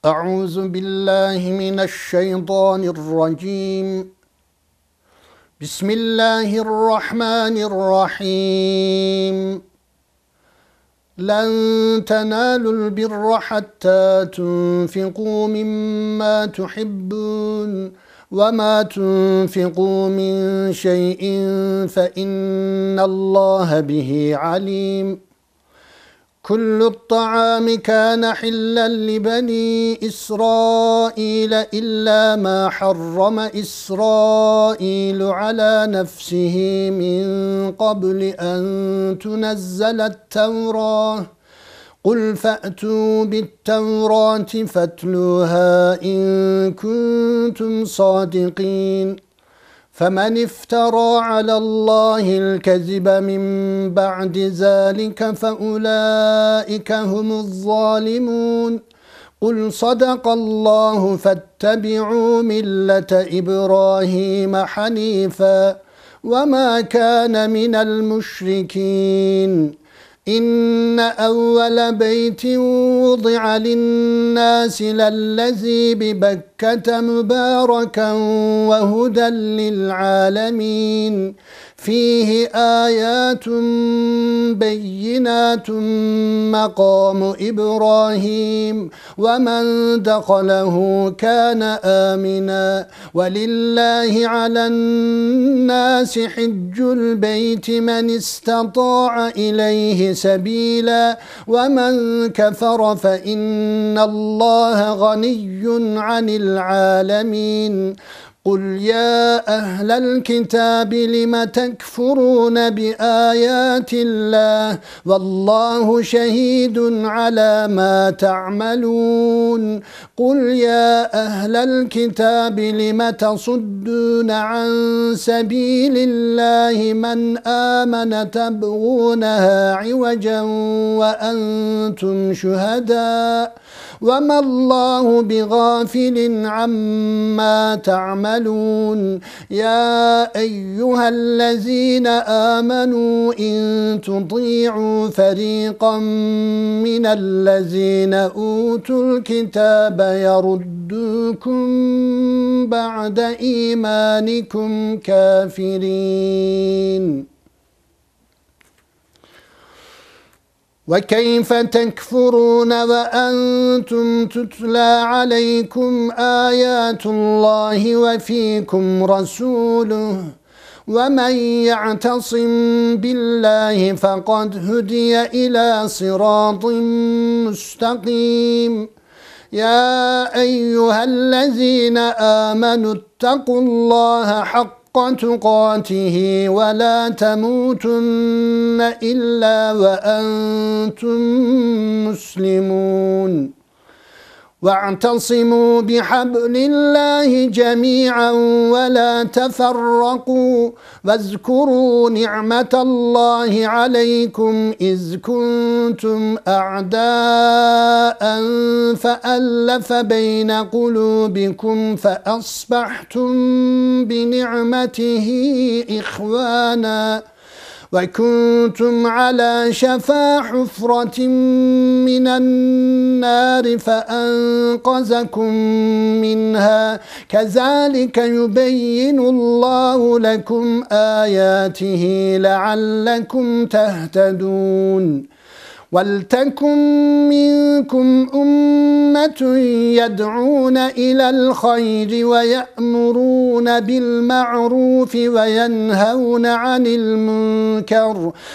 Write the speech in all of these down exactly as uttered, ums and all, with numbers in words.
أعوذ بالله من الشيطان الرجيم. بسم الله الرحمن الرحيم. لن تنالوا البر حتى تنفقوا مما تحبون وما تنفقوا من شيء فإن الله به عليم. كل الطعام كان حلا لبني إسرائيل إلا ما حرم إسرائيل على نفسه من قبل أن تنزل التوراة. قل فأتوا بالتوراة فاتلوها إن كنتم صادقين. فمن افترى على الله الكذب من بعد ذلك فأولئك هم الظالمون. قل صدق الله فاتبعوا ملة إبراهيم حنيفا وما كان من المشركين. إن أول بيت وضع للناس للذي ببكة مباركا وهدى للعالمين فيه آيات بينات مقام إبراهيم ومن دخله كان آمنا ولله على الناس حج البيت من استطاع إليه سبيلا ومن كفر فإن الله غني عن العالمين. قل يا أهل الكتاب لم تكفرون بآيات الله والله شهيد على ما تعملون. قل يا أهل الكتاب لم تصدون عن سبيل الله من آمن تبغونها عوجا وأنتم شهداء وما الله بغافل عما تعملون. يا أيها الذين آمنوا إن تطيعوا فريقا من الذين أوتوا الكتاب يردوكم بعد إيمانكم كافرين. وكيف تكفرون وأنتم تتلى عليكم آيات الله وفيكم رسوله ومن يعتصم بالله فقد هدي إلى صراط مستقيم. يا أيها الذين آمنوا اتقوا الله حق تقاته ولا تموتن إلا وأنتم مسلمون. واعتصموا بحبل الله جميعا ولا تفرقوا واذكروا نعمة الله عليكم إذ كنتم أعداء فألف بين قلوبكم فأصبحتم بنعمته إخوانا وكنتم على شفا حفرة من النار فأنقذكم منها كذلك يبين الله لكم آياته لعلكم تهتدون. ولتكن منكم أمة يدعون إلى الخير ويأمرون بالمعروف وينهون عن المنكر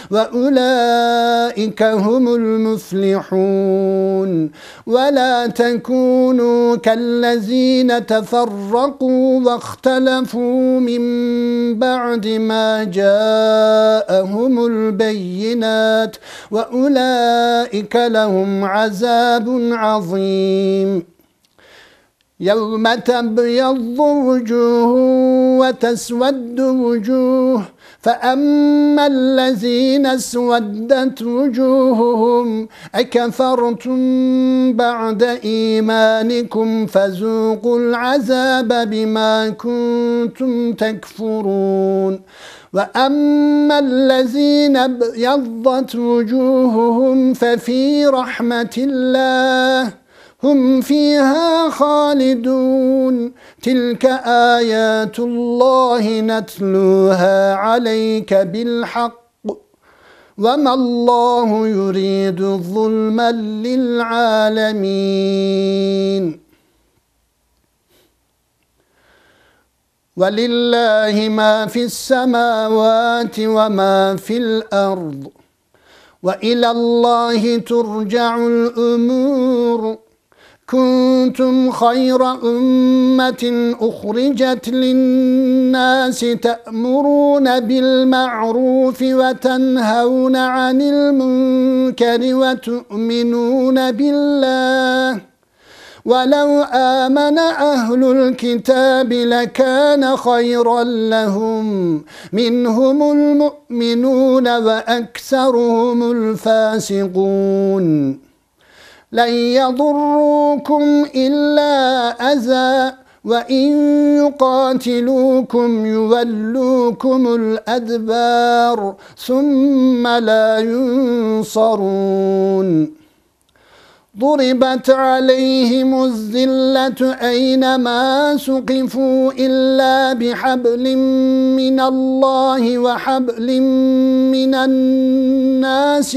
وأولئك هم المفلحون. ولا تكونوا كالذين تفرقوا واختلفوا من بعد ما جاءهم البينات وأولئك أولئك لهم عذاب عظيم. يوم تبيض وجوه وتسود وجوه فأما الذين اسودت وجوههم أكفرتم بعد إيمانكم فذوقوا العذاب بما كنتم تكفرون. وأما الذين ابيضت وجوههم ففي رحمة الله هم فيها خالدون تلك آيات الله نتلوها عليك بالحق وما الله يريد ظلما للعالمين ولله ما في السماوات وما في الأرض وإلى الله ترجع الأمور كنتم خير أمة أخرجت للناس تأمرون بالمعروف وتنهون عن المنكر وتؤمنون بالله ولو آمن أهل الكتاب لكان خيرا لهم منهم المؤمنون وأكثرهم الفاسقون لن يضروكم إلا أذى وإن يقاتلوكم يولوكم الأدبار ثم لا ينصرون ضربت عليهم الذلة أينما سقفوا إلا بحبل من الله وحبل من الناس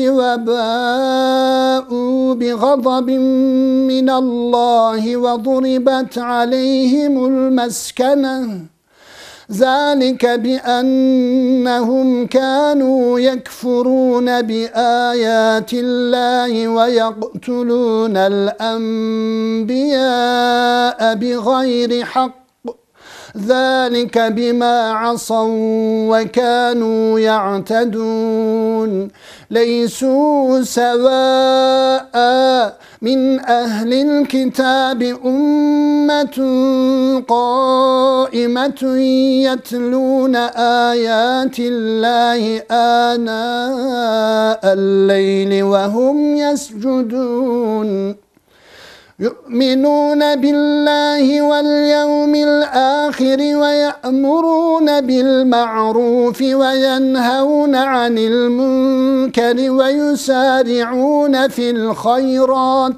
وباءوا بغضب من الله وضربت عليهم المسكنة ذلك بأنهم كانوا يكفرون بآيات الله ويقتلون الأنبياء بغير حق ذلك بما عصوا وكانوا يعتدون ليسوا سواء من أهل الكتاب أمة قائمة يتلون آيات الله آناء الليل وهم يسجدون يؤمنون بالله واليوم الآخر ويأمرون بالمعروف وينهون عن المنكر ويسارعون في الخيرات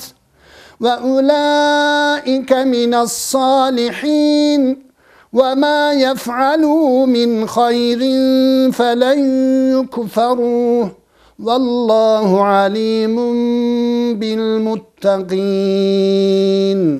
وأولئك من الصالحين وما يفعلوا من خير فلن يكفروه والله عليم بالمتقين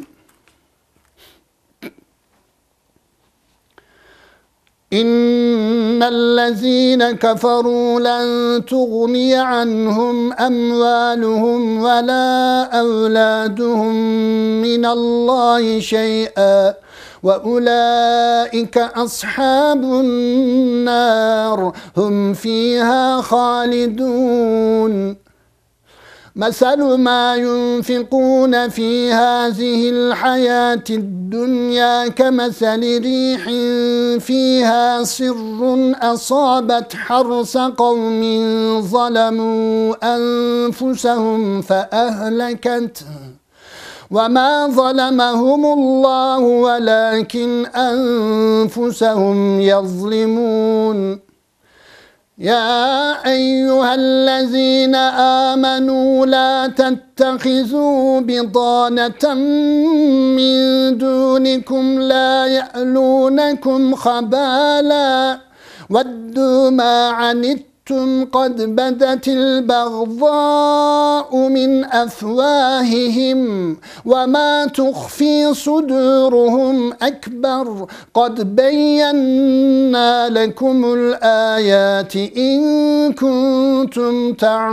إن الذين كفروا لن تغني عنهم أموالهم ولا أولادهم من الله شيئا وأولئك أصحاب النار هم فيها خالدون مثل ما ينفقون في هذه الحياة الدنيا كمثل ريح فيها صر أصابت حرث قوم ظلموا أنفسهم فأهلكته وما ظلمهم الله ولكن أنفسهم يظلمون يا أيها الذين آمنوا لا تتخذوا بطانة من دونكم لا يألونكم خبالا ودوا ما عنتم قد بدت البغضاء من أفواههم وما تخفي صدورهم أكبر قد بينا لكم الآيات إن كنتم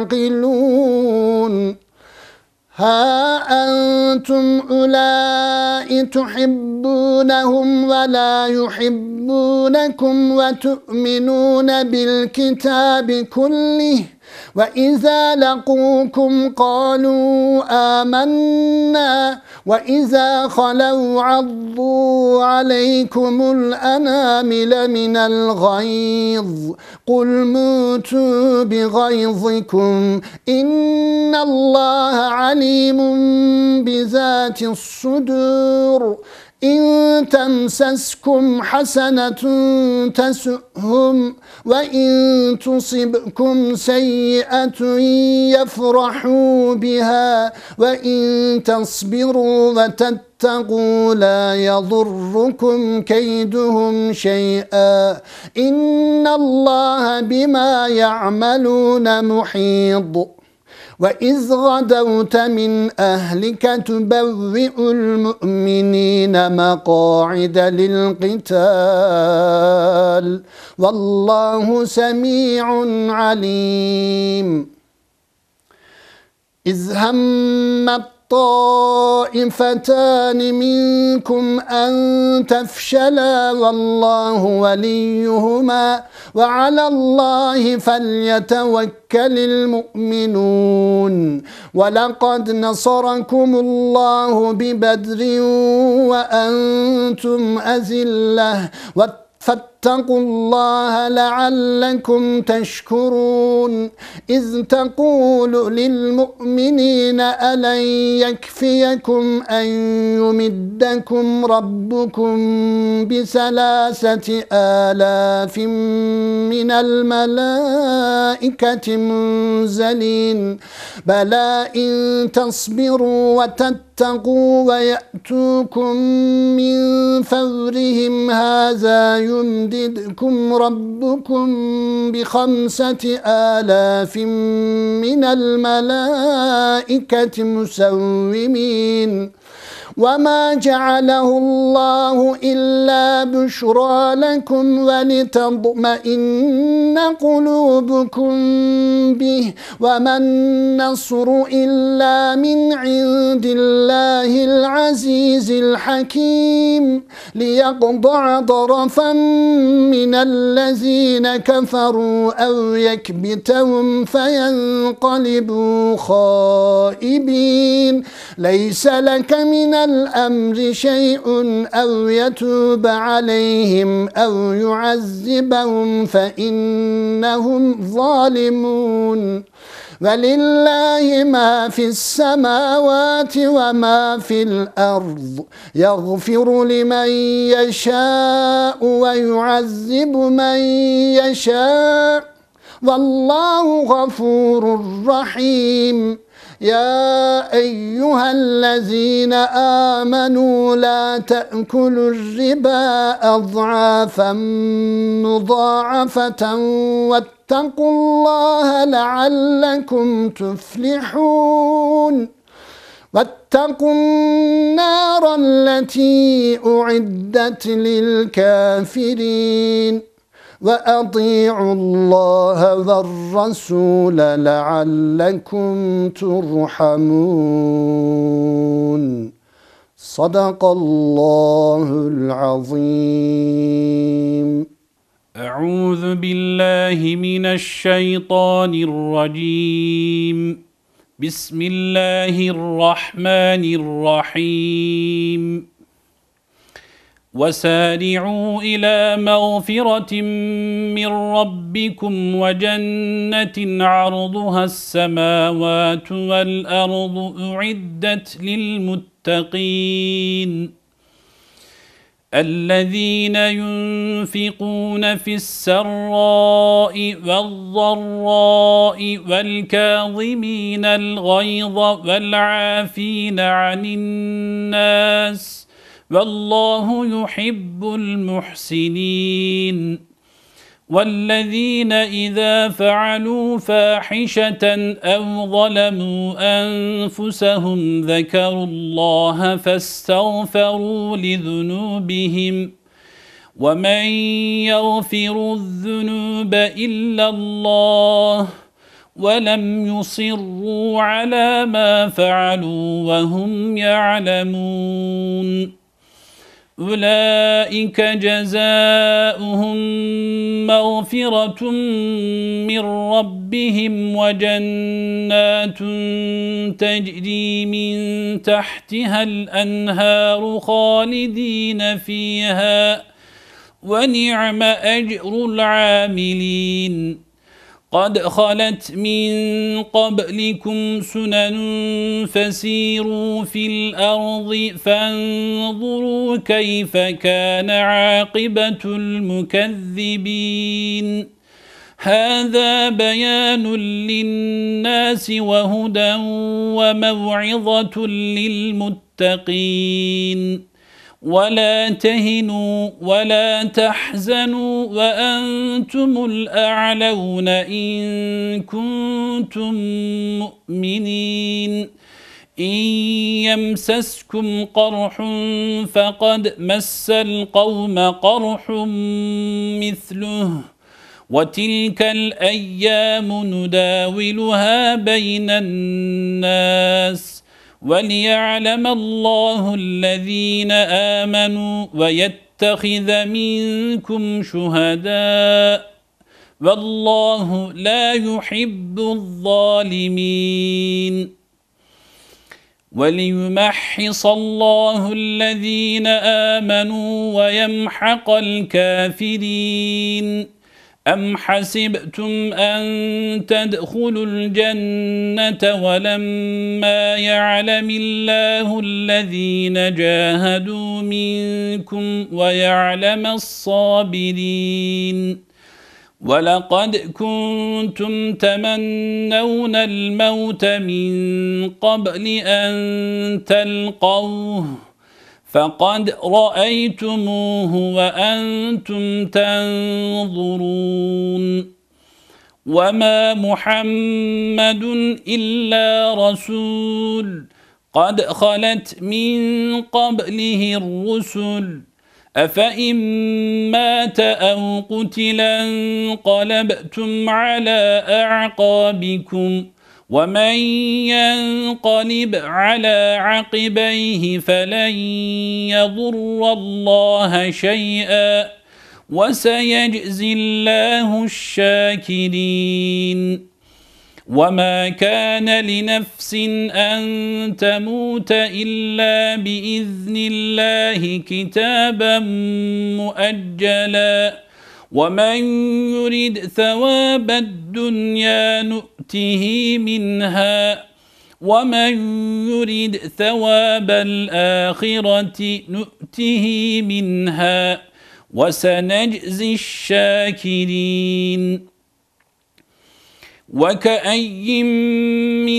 تعقلون ها أنتم أولئك تحبونهم ولا يحبونكم وتؤمنون بالكتاب كله وإذا لقوكم قالوا آمنا وإذا خلوا عضوا عليكم الأنامل من الغيظ قل موتوا بغيظكم إن الله عليم بذات الصدور إن تمسسكم حسنة تسؤهم وإن تصبكم سيئة يفرحوا بها وإن تصبروا وتتقوا لا يضركم كيدهم شيئا إن الله بما يعملون محيط وإذ غدوت من أهلك تبوئ المؤمنين مقاعد للقتال والله سميع عليم إذ هم الطائفتان منكم أن تفشلا والله وليهما وعلى الله فليتوكل المؤمنون ولقد نصركم الله ببدر وأنتم أذلة فاتقوا الله لعلكم تشكرون إذ تقول للمؤمنين ألن يكفيكم أن يمدكم ربكم بثلاثة آلاف من الملائكة منزلين بلى إن تصبروا وتتقوا ويأتوكم من فورهم هذا يمددكم ربكم بخمسة آلاف من الملائكة مسومين وما جعله الله إلا بشرى لكم ولتطمئن قلوبكم به وما النصر إلا من عند الله العزيز الحكيم ليقطع طرفا من الذين كفروا أو يكبتهم فينقلبوا خائبين ليس لك من الأمر شيء أو يتوب عليهم أو يعذبهم فإنهم ظالمون ولله ما في السماوات وما في الأرض يغفر لمن يشاء ويعذب من يشاء والله غفور رحيم يا أيها الذين آمنوا لا تأكلوا الربا أضعافا مضاعفة واتقوا الله لعلكم تفلحون واتقوا النار التي أعدت للكافرين وأطيعوا الله والرسول لعلكم ترحمون صدق الله العظيم. أعوذ بالله من الشيطان الرجيم. بسم الله الرحمن الرحيم. وسارعوا إلى مغفرة من ربكم وجنة عرضها السماوات والأرض أعدت للمتقين الذين ينفقون في السراء والضراء والكاظمين الغيظ والعافين عن الناس والله يحب المحسنين والذين إذا فعلوا فاحشة أو ظلموا أنفسهم ذكروا الله فاستغفروا لذنوبهم ومن يغفر الذنوب إلا الله ولم يصروا على ما فعلوا وهم يعلمون أولئك جزاؤهم مغفرة من ربهم وجنات تجري من تحتها الأنهار خالدين فيها ونعم أجر العاملين قد خلت من قبلكم سنن فسيروا في الأرض فانظروا كيف كان عاقبة المكذبين هذا بيان للناس وهدى وموعظة للمتقين ولا تهنوا ولا تحزنوا وأنتم الأعلون إن كنتم مؤمنين إن يمسسكم قرح فقد مس القوم قرح مثله وتلك الأيام نداولها بين الناس وليعلم الله الذين آمنوا ويتخذ منكم شهداء والله لا يحب الظالمين وليمحص الله الذين آمنوا ويمحق الكافرين أم حسبتم أن تدخلوا الجنة ولما يعلم الله الذين جاهدوا منكم ويعلم الصابرين ولقد كنتم تمنون الموت من قبل أن تلقوه فقد رأيتموه وأنتم تنظرون وما محمد إلا رسول قد خلت من قبله الرسل أفإن مات أو قتلا انقلبتم على أعقابكم ومن ينقلب على عقبيه فلن يضر الله شيئا وسيجزي الله الشاكرين وما كان لنفس أن تموت إلا بإذن الله كتابا مؤجلا ومن يرد ثواب الدنيا نؤته منها ومن يرد ثواب الآخرة نؤته منها وسنجزي الشاكرين وكأي من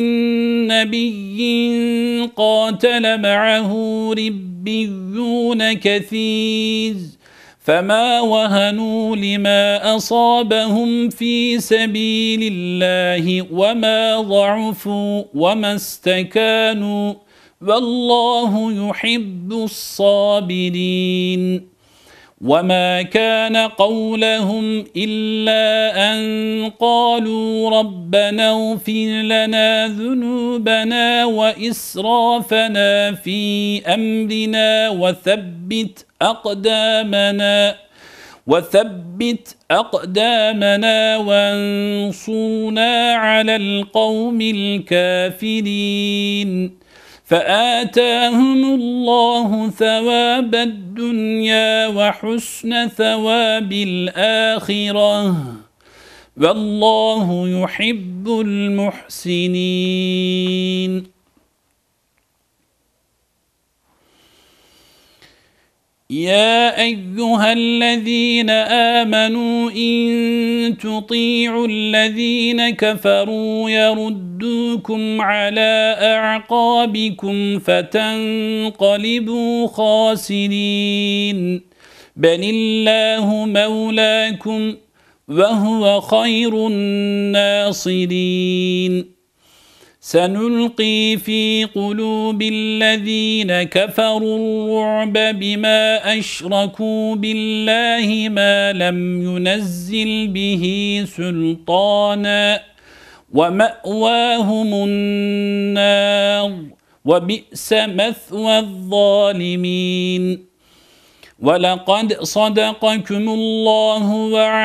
نبي قاتل معه ربيون كثير فما وهنوا لما أصابهم في سبيل الله وما ضعفوا وما استكانوا والله يحب الصابرين وما كان قولهم إلا أن قالوا ربنا اغفر لنا ذنوبنا وإسرافنا في أمرنا وثبت أقدامنا وثبت أقدامنا وانصرنا على القوم الكافرين فآتاهم الله ثواب الدنيا وحسن ثواب الآخرة والله يحب المحسنين يا أيها الذين آمنوا إن تطيعوا الذين كفروا يردوكم على أعقابكم فتنقلبوا خاسرين بل الله مولاكم وهو خير الناصرين سنلقي في قلوب الذين كفروا الرعب بما أشركوا بالله ما لم ينزل به سلطانا ومأواهم النار وبئس مثوى الظالمين ولقد صدقكم الله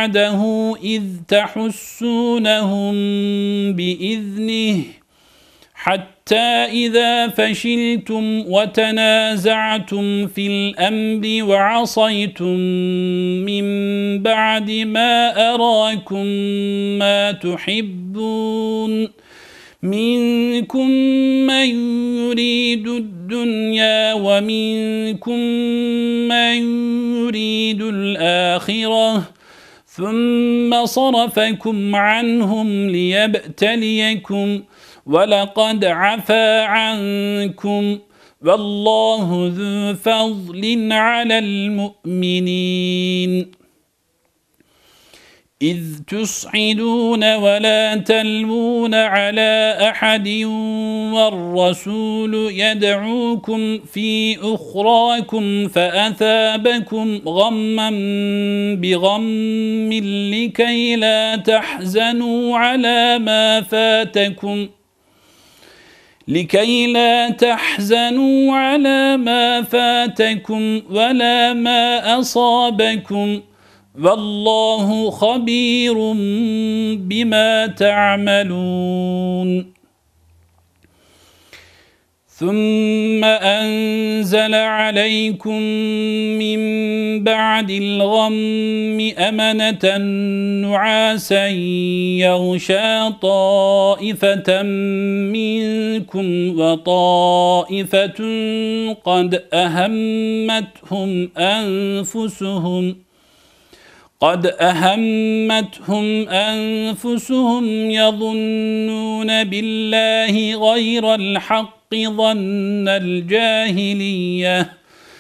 وعده إذ تحسونهم بإذنه حتى إذا فشلتم وتنازعتم في الأمر وعصيتم من بعد ما أراكم ما تحبون منكم من يريد الدنيا ومنكم من يريد الآخرة ثم صرفكم عنهم ليبتليكم ولقد عفا عنكم والله ذو فضل على المؤمنين إذ تصعدون ولا تلوون على أحد والرسول يدعوكم في أخراكم فأثابكم غما بغم لكي لا تحزنوا على ما فاتكم لكي لا تحزنوا على ما فاتكم ولا ما أصابكم والله خبير بما تعملون ثم أنزل عليكم من بعد الغم أمنة نعاسا يغشى طائفة منكم وطائفة قد أهمتهم أنفسهم قد أهمتهم أنفسهم يظنون بالله غير الحق ظن الجاهلية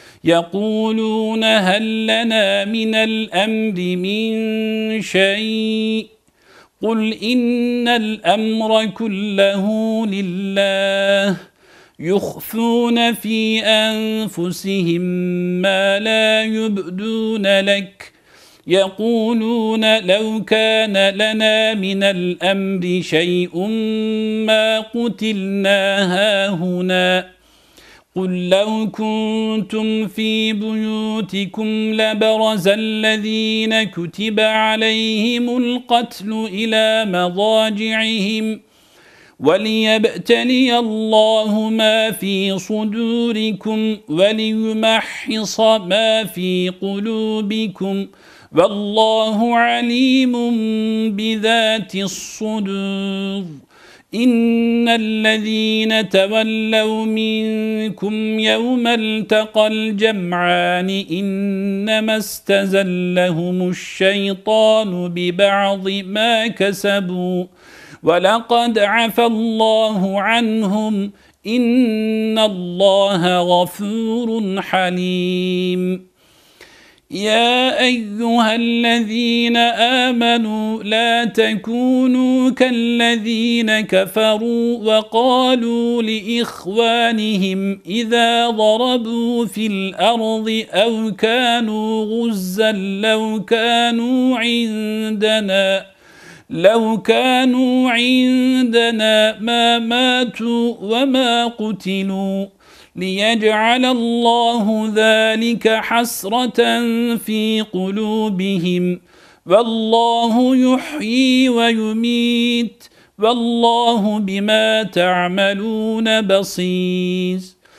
يقولون هل لنا من الأمر من شيء قل إن الأمر كله لله يخفون في أنفسهم ما لا يبدون لك يقولون لو كان لنا من الأمر شيء ما قتلنا هاهنا قل لو كنتم في بيوتكم لبرز الذين كتب عليهم القتل إلى مضاجعهم وليبتلي الله ما في صدوركم وليمحص ما في قلوبكم والله عليم بذات الصدور إن الذين تولوا منكم يوم التقى الجمعان إنما استزلهم الشيطان ببعض ما كسبوا ولقد عفى الله عنهم إن الله غفور حليم يا أيها الذين آمنوا لا تكونوا كالذين كفروا وقالوا لإخوانهم إذا ضربوا في الأرض أو كانوا غزا لو كانوا عندنا لو كانوا عندنا ما ماتوا وما قتلوا ليجعل الله ذلك حسرة في قلوبهم والله يحيي ويميت والله بما تعملون بصير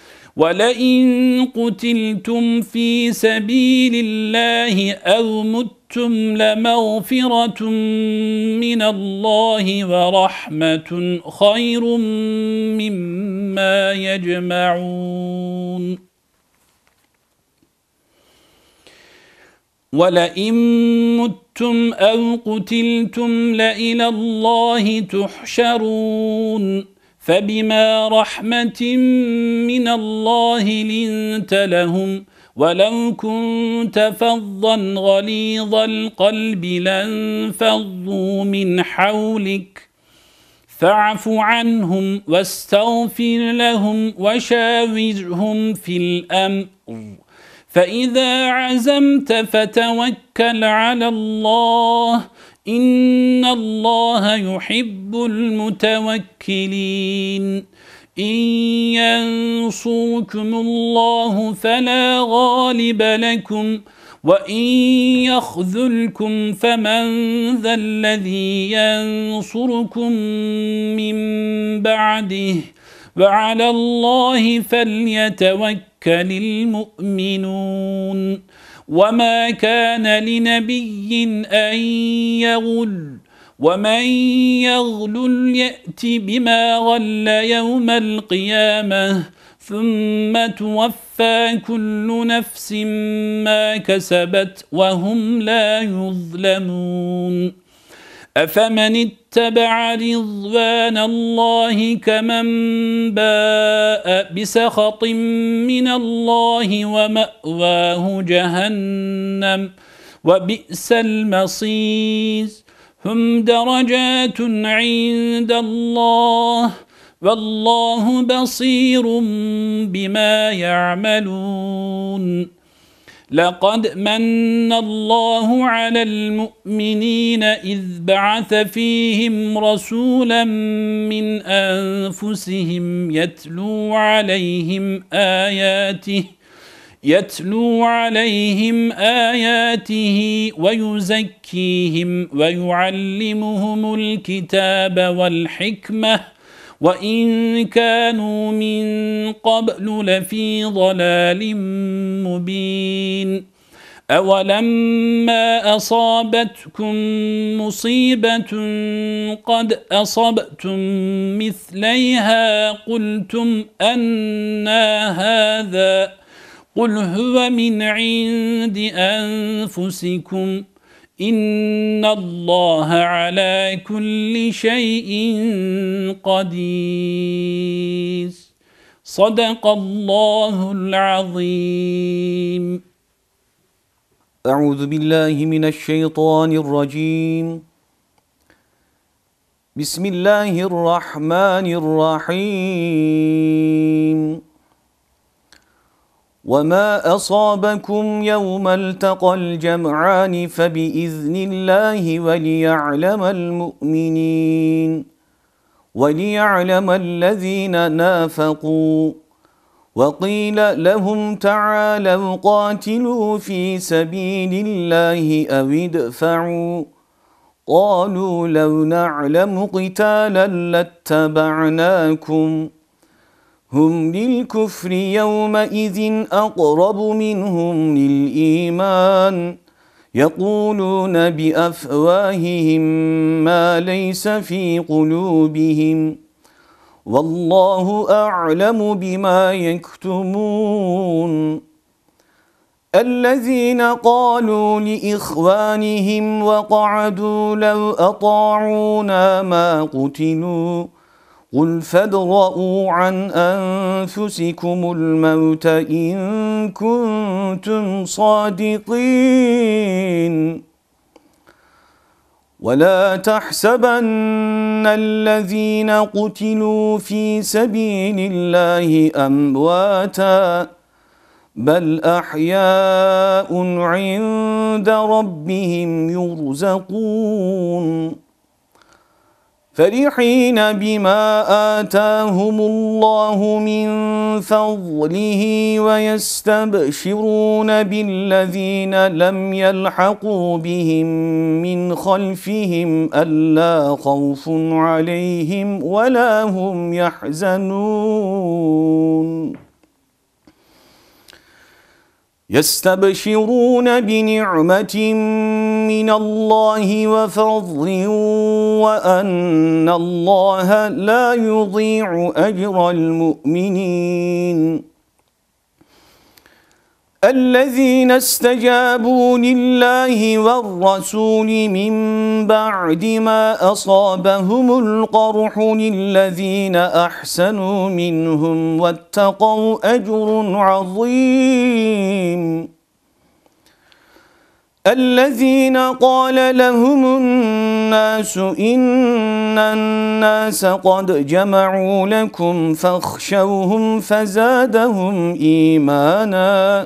ولئن قتلتم في سبيل الله أو متم لمغفرة من الله ورحمة خير مما يجمعون ولئن متم أو قتلتم لإلى الله تحشرون فبما رحمة من الله لنت لهم ولو كنت فظا غليظ القلب لانفضوا من حولك فاعف عنهم واستغفر لهم وشاورهم في الأمر فإذا عزمت فتوكل على الله إن الله يحب المتوكلين إن ينصركم الله فلا غالب لكم وإن يخذلكم فمن ذا الذي ينصركم من بعده وعلى الله فليتوكل المؤمنون وما كان لنبي أن يغل ومن يغلل يأت بما غل يوم القيامة ثم توفى كل نفس ما كسبت وهم لا يظلمون أفمن اتبع رضوان الله كمن باء بسخط من الله ومأواه جهنم وبئس المصير هم درجات عند الله والله بصير بما يعملون لقد من الله على المؤمنين إذ بعث فيهم رسولا من أنفسهم يتلو عليهم آياته يتلو عليهم آياته ويزكيهم ويعلمهم الكتاب والحكمة وإن كانوا من قبل لفي ضلال مبين أولما أصابتكم مصيبة قد أصبتم مثليها قلتم أنى هذا قل هو من عند أنفسكم إن الله على كل شيء قدير صدق الله العظيم. أعوذ بالله من الشيطان الرجيم. بسم الله الرحمن الرحيم. وما أصابكم يوم التقى الجمعان فبإذن الله وليعلم المؤمنين وليعلم الذين نافقوا وقيل لهم تعالوا قاتلوا في سبيل الله أو ادفعوا قالوا لو نعلم قتالا لاتبعناكم هم للكفر يومئذ أقرب منهم للإيمان يقولون بأفواههم ما ليس في قلوبهم والله أعلم بما يكتمون الذين قالوا لإخوانهم وقعدوا لو أطاعونا ما قتلوا قل فادرءوا عن أنفسكم الموت إن كنتم صادقين ولا تحسبن الذين قتلوا في سبيل الله أمواتا بل أحياء عند ربهم يرزقون فرحين بما آتاهم الله من فضله ويستبشرون بالذين لم يلحقوا بهم من خلفهم ألا خوف عليهم ولا هم يحزنون يستبشرون بنعمة من الله وفضل وأن الله لا يضيع أجر المؤمنين الذين استجابوا لله والرسول من بعد ما أصابهم القرح للذين أحسنوا منهم واتقوا أجر عظيم الذين قال لهم الناس إن الناس قد جمعوا لكم فاخشوهم فزادهم إيمانا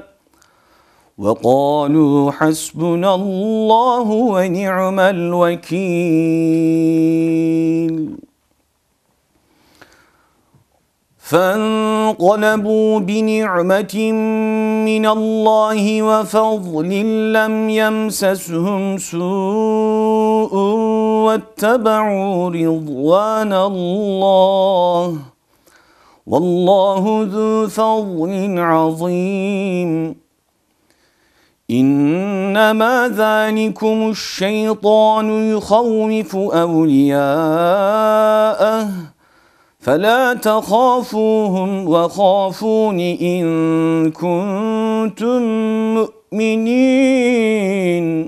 وقالوا حسبنا الله ونعم الوكيل فانقلبوا بنعمة من الله وفضل لم يمسسهم سوء واتبعوا رضوان الله والله ذو فضل عظيم. إنما ذلكم الشيطان يخوف أولياءه فلا تخافوهم وخافون إن كنتم مؤمنين.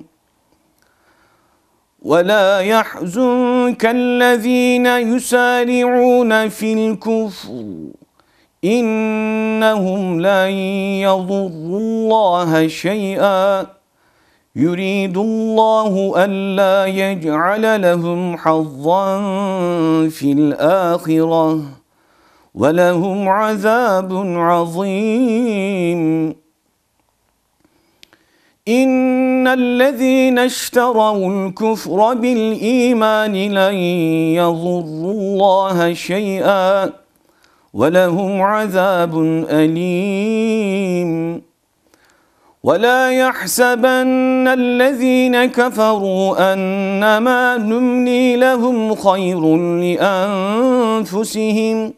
ولا يحزنك الذين يسارعون في الكفر إنهم لن يضروا الله شيئا يريد الله ألا يجعل لهم حظا في الآخرة ولهم عذاب عظيم. إن الذين اشتروا الكفر بالإيمان لن يضروا الله شيئا ولهم عذاب أليم. ولا يحسبن الذين كفروا أنما نملي لهم خير لأنفسهم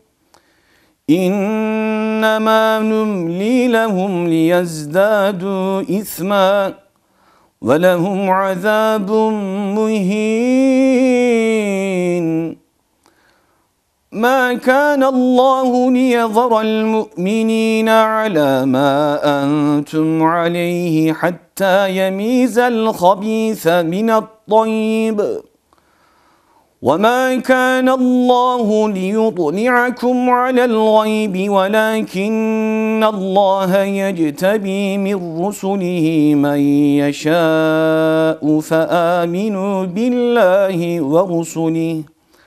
إنما نملي لهم ليزدادوا إثما ولهم عذاب مهين. ما كان الله ليذر المؤمنين على ما أنتم عليه حتى يميز الخبيث من الطيب وما كان الله ليطلعكم على الغيب ولكن الله يجتبي من رسله من يشاء فآمنوا بالله ورسله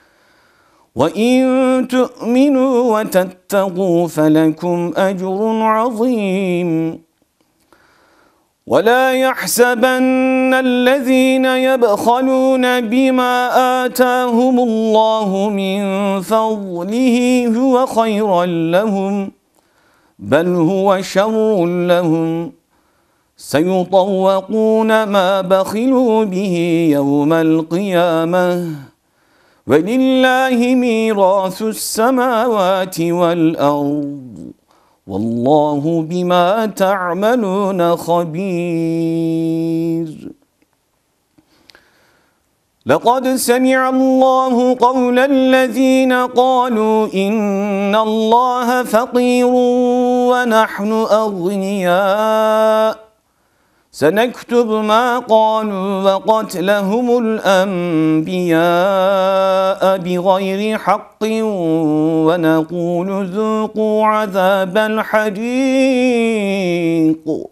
وإن تؤمنوا وتتقوا فلكم أجر عظيم. ولا يحسبن الذين يبخلون بما آتاهم الله من فضله هو خيرا لهم بل هو شر لهم سيطوقون ما بخلوا به يوم القيامة ولله ميراث السماوات والأرض والله بما تعملون خبير. لقد سمع الله قول الذين قالوا إن الله فقير ونحن أغنياء سنكتب ما قالوا وقتلهم الأنبياء بغير حق ونقول ذوقوا عذاب الحريق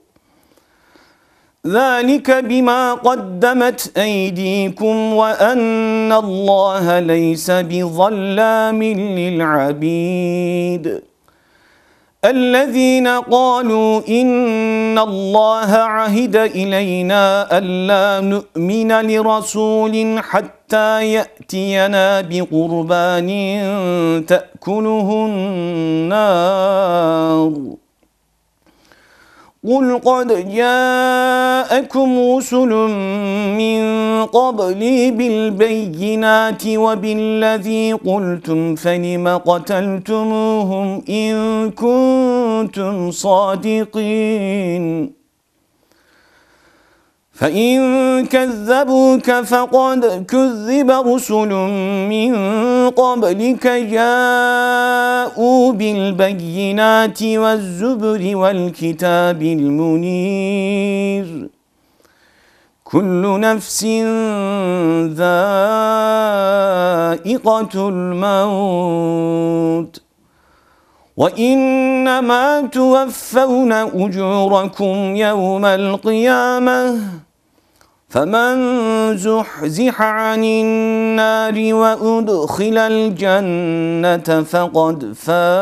ذلك بما قدمت أيديكم وأن الله ليس بظلام للعبيد. الذين قالوا إن الله عهد إلينا ألا نؤمن لرسول حتى يأتينا بقربان تأكله النار قل قد جاءكم رسل من قبلي بالبينات وبالذي قلتم فلم قتلتموهم إن كنتم صادقين فإن كذبوك فقد كذب رسل من قبلك جاءوا بالبينات والزبر والكتاب المنير كل نفس ذائقة الموت وإنما توفون أجوركم يوم القيامة فمن زحزح عن النار وأدخل الجنة فقد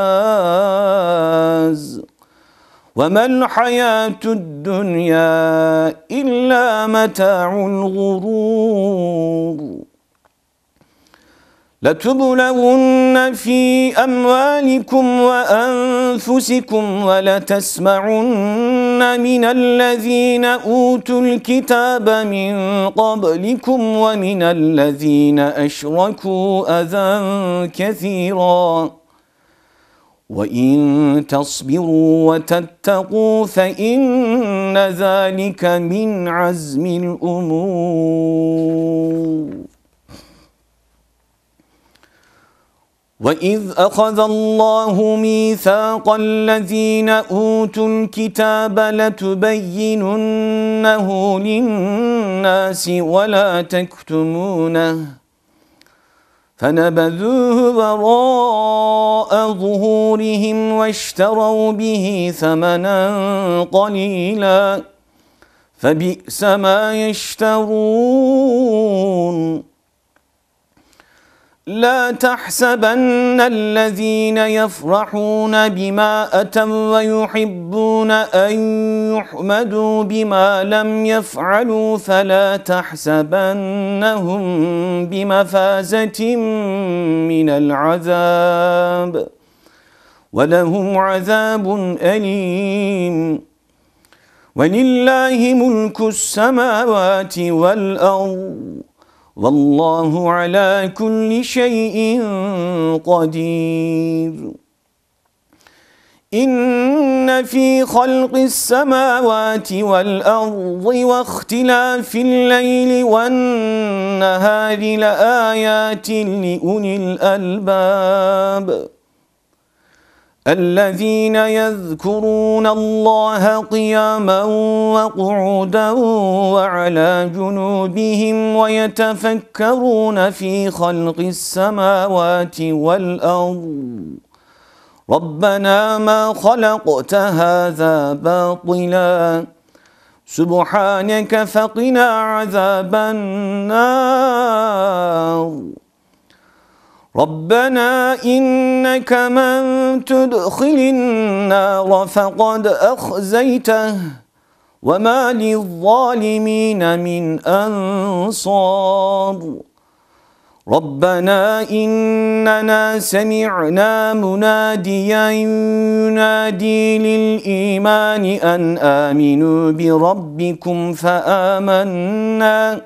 فاز وما الحياة الدنيا إلا متاع الغرور. لتبلغن في أموالكم وأنفسكم ولتسمعن من الذين أوتوا الكتاب من قبلكم ومن الذين أشركوا أذى كثيرا وإن تصبروا وتتقوا فإن ذلك من عزم الأمور. وَإِذْ أَخَذَ اللَّهُ مِيثَاقَ الَّذِينَ أُوتُوا الْكِتَابَ لَتُبَيِّنُنَّهُ لِلنَّاسِ وَلَا تَكْتُمُونَهُ فَنَبَذُوهُ وَرَاءَ ظُهُورِهِمْ وَاشْتَرَوْا بِهِ ثَمَنًا قَلِيلًا فَبِئْسَ مَا يَشْتَرُونَ. لا تحسبن الذين يفرحون بما أتوا ويحبون أن يحمدوا بما لم يفعلوا فلا تحسبنهم بمفازة من العذاب ولهم عذاب أليم. ولله ملك السماوات والأرض والله على كل شيء قدير. إن في خلق السماوات والأرض واختلاف الليل والنهار لآيات لأولي الألباب الذين يذكرون الله قياما وقعودا وعلى جنوبهم ويتفكرون في خلق السماوات والأرض ربنا ما خلقت هذا باطلا سبحانك فقنا عذاب النار. ربنا إنك من تدخل النار فقد أخزيته وما للظالمين من أنصار. ربنا إننا سمعنا مناديا ينادي للإيمان أن آمنوا بربكم فآمنا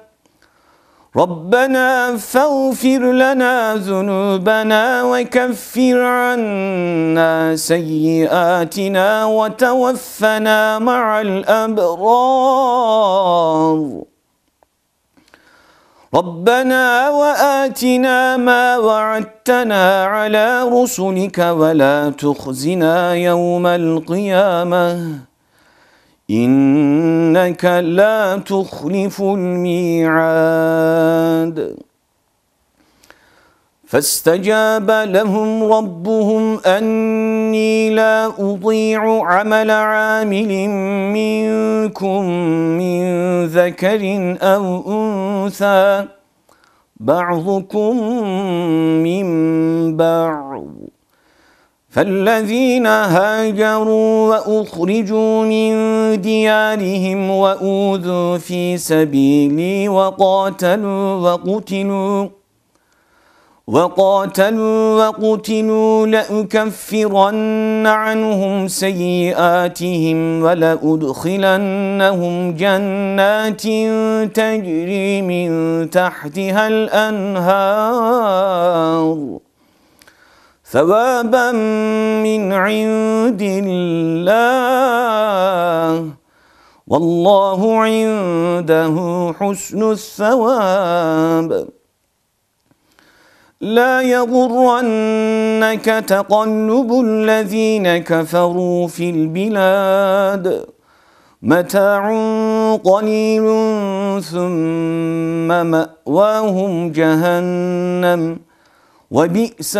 ربنا فاغفر لنا ذنوبنا وكفر عنا سيئاتنا وتوفنا مع الأبرار. ربنا وآتنا ما وعدتنا على رسلك ولا تخزنا يوم القيامة إنك لا تخلف الميعاد. فاستجاب لهم ربهم أني لا أضيع عمل عامل منكم من ذكر أو أنثى بعضكم من بعض فالذين هاجروا وأخرجوا من ديارهم وأوذوا في سبيلي وقاتلوا وقتلوا وقاتلوا وقتلوا لأكفرن عنهم سيئاتهم ولأدخلنهم جنات تجري من تحتها الأنهار ثوابا من عند الله والله عنده حسن الثواب. لا يغرنك تقلب الذين كفروا في البلاد متاع قليل ثم مأواهم جهنم وبئس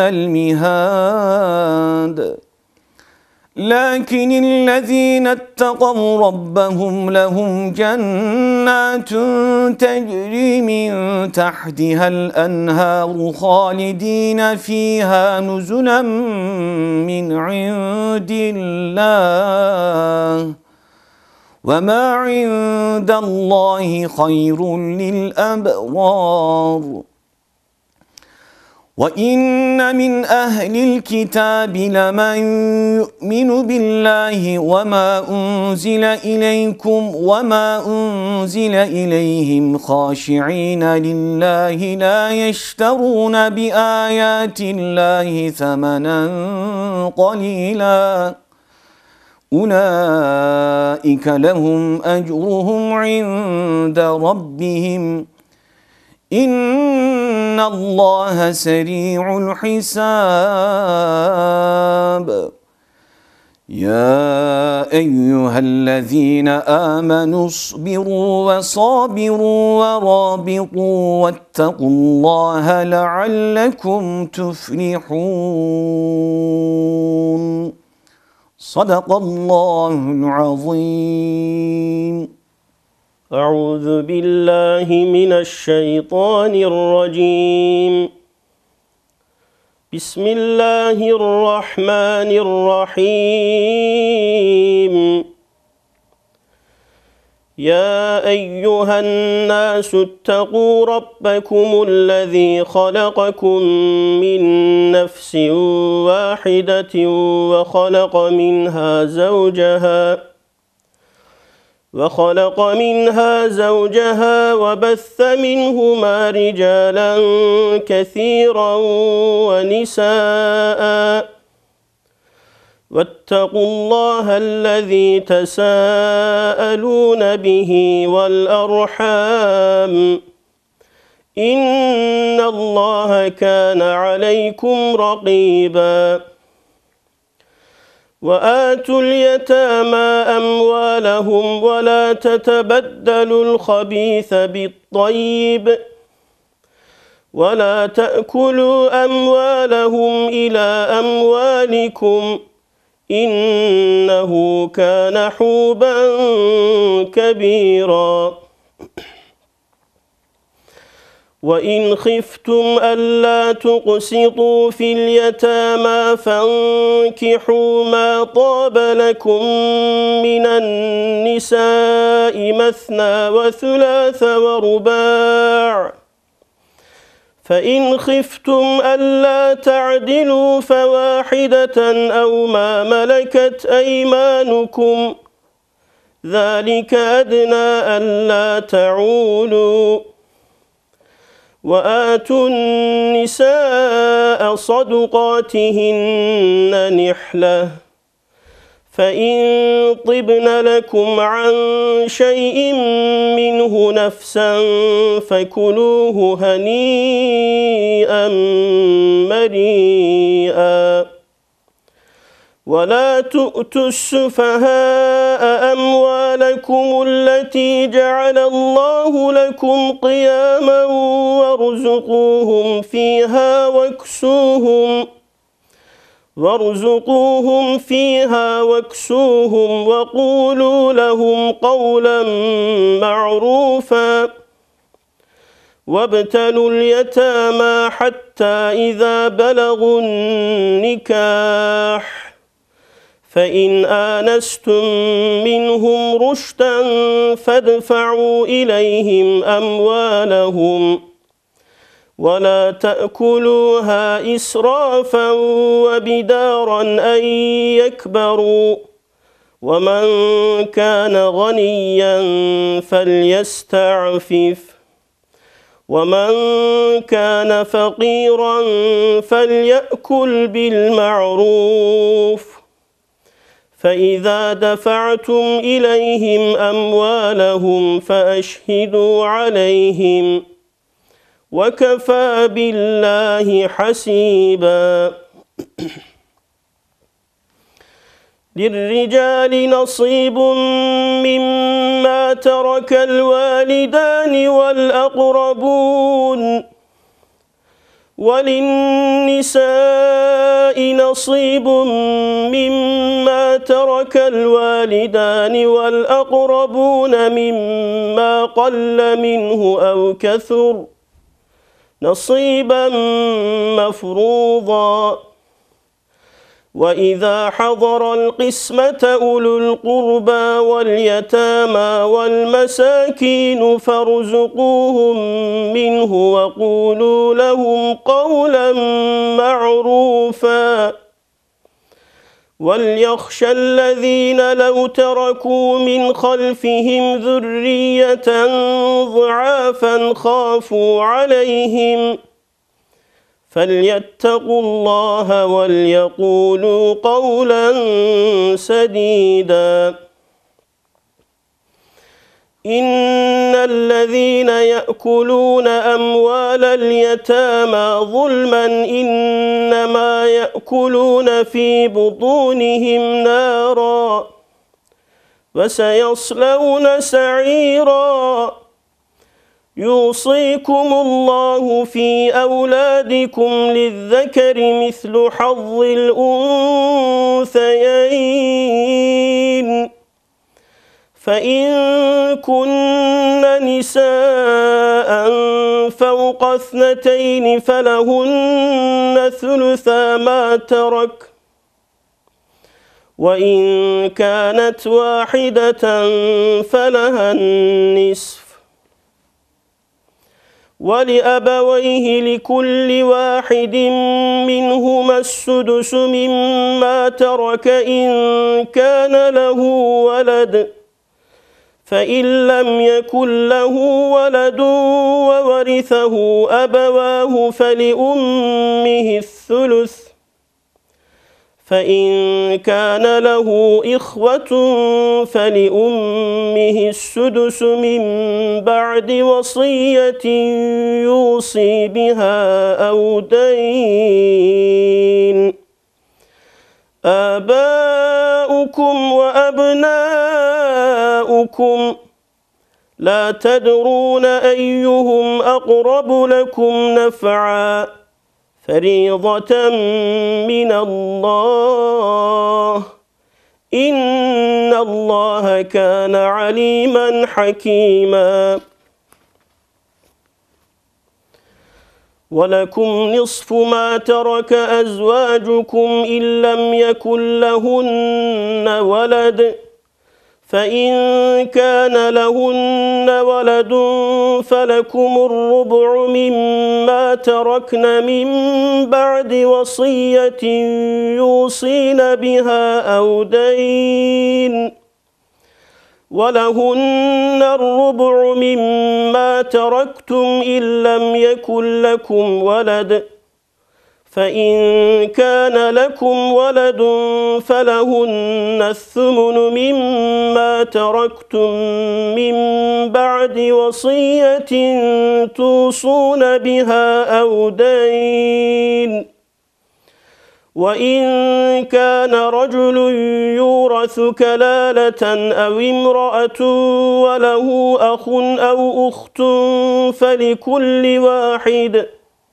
المهاد. لكن الذين اتقوا ربهم لهم جنات تجري من تحتها الأنهار خالدين فيها نزلا من عند الله وما عند الله خير للأبرار. وَإِنَّ مِنْ أَهْلِ الْكِتَابِ لَمَنْ يُؤْمِنُ بِاللَّهِ وَمَا أُنْزِلَ إِلَيْكُمْ وَمَا أُنْزِلَ إِلَيْهِمْ خَاشِعِينَ لِلَّهِ لَا يَشْتَرُونَ بِآيَاتِ اللَّهِ ثَمَنًا قَلِيلًا أُولَئِكَ لَهُمْ أَجْرُهُمْ عِنْدَ رَبِّهِمْ إِنَّ اللَّهَ سَرِيعُ الْحِسَابِ يَا أَيُّهَا الَّذِينَ آمَنُوا اصْبِرُوا وَصَابِرُوا وَرَابِطُوا وَاتَّقُوا اللَّهَ لَعَلَّكُمْ تُفْلِحُونَ صدق الله العظيم. أعوذ بالله من الشيطان الرجيم. بسم الله الرحمن الرحيم. يا أيها الناس اتقوا ربكم الذي خلقكم من نفس واحدة وخلق منها زوجها وخلق منها زوجها وبث منهما رجالا كثيرا ونساء واتقوا الله الذي تساءلون به والأرحام إن الله كان عليكم رقيبا وآتوا اليتامى أموالهم ولا تتبدلوا الخبيث بالطيب ولا تأكلوا أموالهم إلى أموالكم إنه كان حوبا كبيرا وإن خفتم ألا تقسطوا في اليتامى فانكحوا ما طاب لكم من النساء مثنى وثلاث ورباع فإن خفتم ألا تعدلوا فواحدة أو ما ملكت أيمانكم ذلك أدنى ألا تعولوا وآتوا النساء صدقاتهن نحلة فإن طبن لكم عن شيء منه نفسا فكلوه هنيئا مريئا ولا تؤتوا السفهاء أموالكم التي جعل الله لكم قياما وارزقوهم فيها واكسوهم وارزقوهم فيها واكسوهم وقولوا لهم قولا معروفا وابتلوا اليتامى حتى إذا بلغوا النكاح فإن آنستم منهم رشدا فادفعوا إليهم أموالهم ولا تأكلوها إسرافا وبدارا أن يكبروا ومن كان غنيا فليستعفف ومن كان فقيرا فليأكل بالمعروف فإذا دفعتم إليهم أموالهم فأشهدوا عليهم وكفى بالله حسيبا للرجال نصيب مما ترك الوالدان والأقربون وللنساء نصيب مما ترك الوالدان والأقربون مما قل منه أو كثر نصيبا مفروضا وإذا حضر القسمة أولو القربى واليتامى والمساكين فارزقوهم منه وقولوا لهم قولا معروفا وليخشى الذين لو تركوا من خلفهم ذرية ضعافا خافوا عليهم فليتقوا الله وليقولوا قولا سديدا إن الذين يأكلون أموال اليتامى ظلما إنما يأكلون في بطونهم نارا وسيصلون سعيرا يوصيكم الله في أولادكم للذكر مثل حظ الأنثيين فإن كن نساء فوق اثنتين فلهن ثلثا ما ترك وإن كانت واحدة فلها النصف ولأبويه لكل واحد منهما السدس مما ترك إن كان له ولد فإن لم يكن له ولد وورثه أبواه فلأمه الثلث فإن كان له إخوة فلأمه السدس من بعد وصية يوصي بها أو دين آباؤكم وأبناؤكم لا تدرون أيهم أقرب لكم نفعا فريضة من الله إن الله كان عليما حكيما ولكم نصف ما ترك أزواجكم إن لم يكن لهن ولد فإن كان لهن ولد فلكم الربع مما تركن من بعد وصية يوصين بها أو دين ولهن الربع مما تركتم إن لم يكن لكم ولد فإن كان لكم ولد فلهن الثمن مما تركتم من بعد وصية توصون بها أو دين وإن كان رجل يورث كلالة أو امرأة وله أخ أو أخت فلكل واحد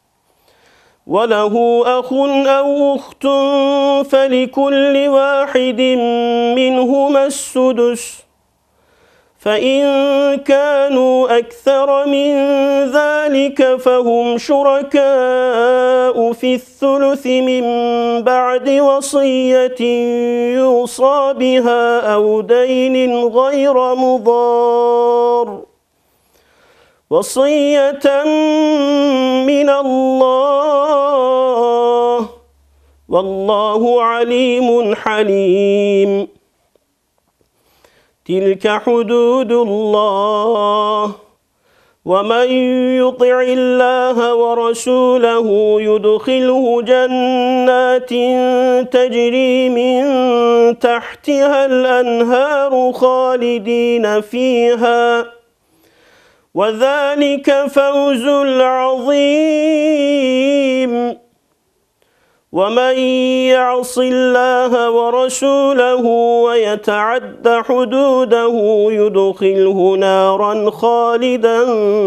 وله أخ أو أخت فلكل واحد منهما السدس فإن كانوا أكثر من ذلك فهم شركاء في الثلث من بعد وصية يوصى بها أو دين غير مضار وصية من الله والله عليم حليم تلك حدود الله ومن يطع الله ورسوله يدخله جنات تجري من تحتها الأنهار خالدين فيها وذلك فوز العظيم ومن يعص الله ورسوله ويتعد حدوده يدخله نارا خالدا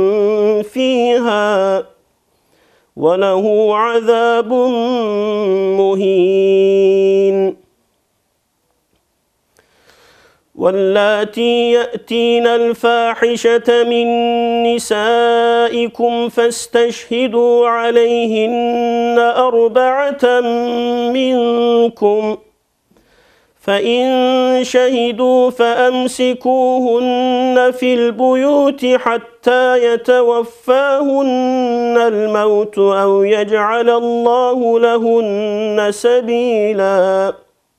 فيها وله عذاب مهين واللاتي يأتين الفاحشة من نسائكم فاستشهدوا عليهن أربعة منكم فإن شهدوا فأمسكوهن في البيوت حتى يتوفاهن الموت أو يجعل الله لهن سبيلا.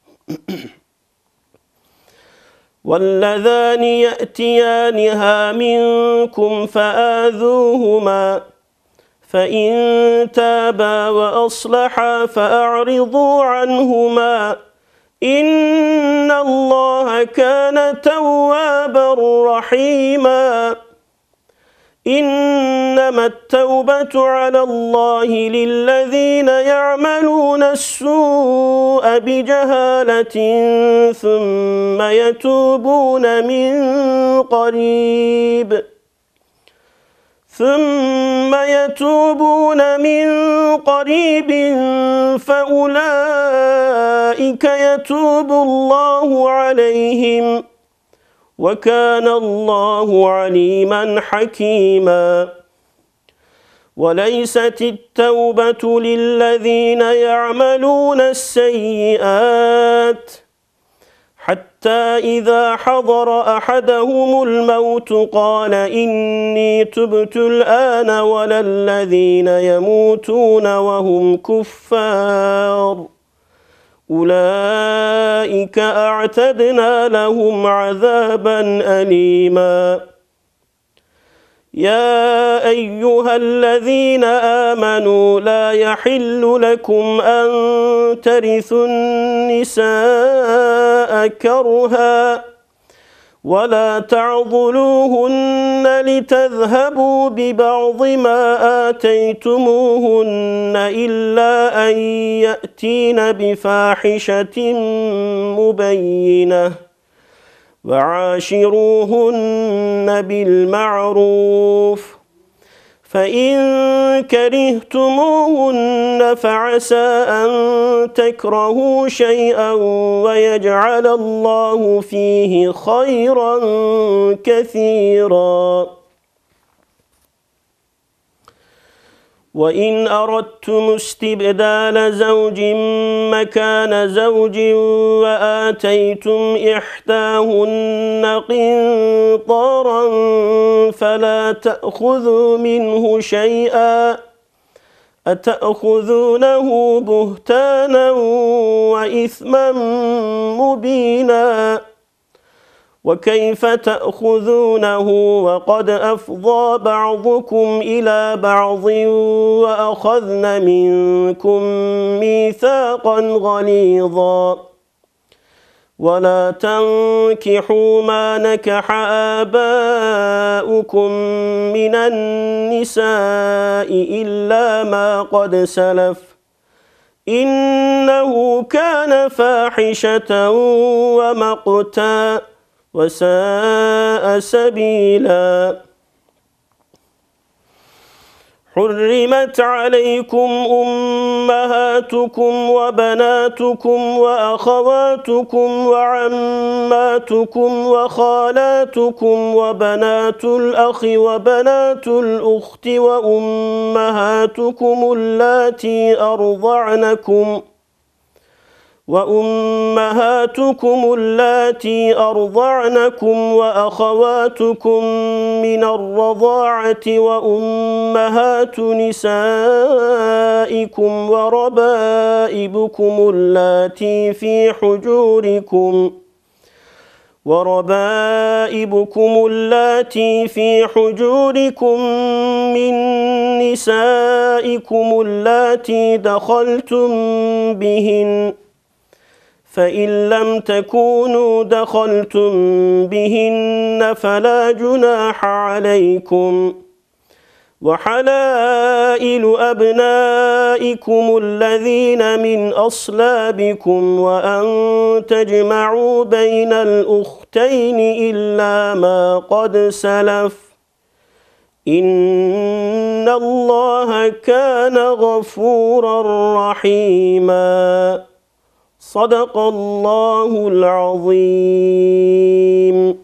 واللذان يأتيانها منكم فآذوهما فإن تابا وأصلحا فأعرضوا عنهما إن الله كان توابا رحيما. إنما التوبة على الله للذين يعملون السوء بجهالة ثم يتوبون من قريب ثم يتوبون من قريب فأولئك يتوب الله عليهم وكان الله عليما حكيما. وليست التوبة للذين يعملون السيئات حتى إذا حضر أحدهم الموت قال إني تبت الآن ولا الذين يموتون وهم كفار أولئك أعتدنا لهم عذابا أليما. يا أيها الذين آمنوا لا يحل لكم أن ترثوا النساء كرها ولا تعضلوهن لتذهبوا ببعض ما آتيتموهن إلا أن يأتين بفاحشة مبينة وعاشروهن بالمعروف فإن كرهتموهن فعسى أن تكرهوا شيئا ويجعل الله فيه خيرا كثيرا. وإن أردتم استبدال زوج مكان زوج وآتيتم إحداهن قنطارا فلا تأخذوا منه شيئا أتأخذونه بهتانا وإثما مبينا. وكيف تأخذونه وقد أفضى بعضكم إلى بعض وأخذن منكم ميثاقا غليظا. ولا تنكحوا ما نكح آباؤكم من النساء إلا ما قد سلف إنه كان فاحشة ومقتا وساء سبيلا. حرمت عليكم أمهاتكم وبناتكم وأخواتكم وعماتكم وخالاتكم وبنات الأخ وبنات الأخت وأمهاتكم اللاتي أرضعنكم وأمهاتكم اللاتي أرضعنكم وأخواتكم من الرضاعة وأمهات نسائكم وربائبكم اللاتي في حجوركم وربائبكم اللاتي في حجوركم من نسائكم اللاتي دخلتم بهن فإن لم تكونوا دخلتم بهن فلا جناح عليكم. وحلائل أبنائكم الذين من أصلابكم وأن تجمعوا بين الأختين إلا ما قد سلف إن الله كان غفورا رحيما. صدق الله العظيم.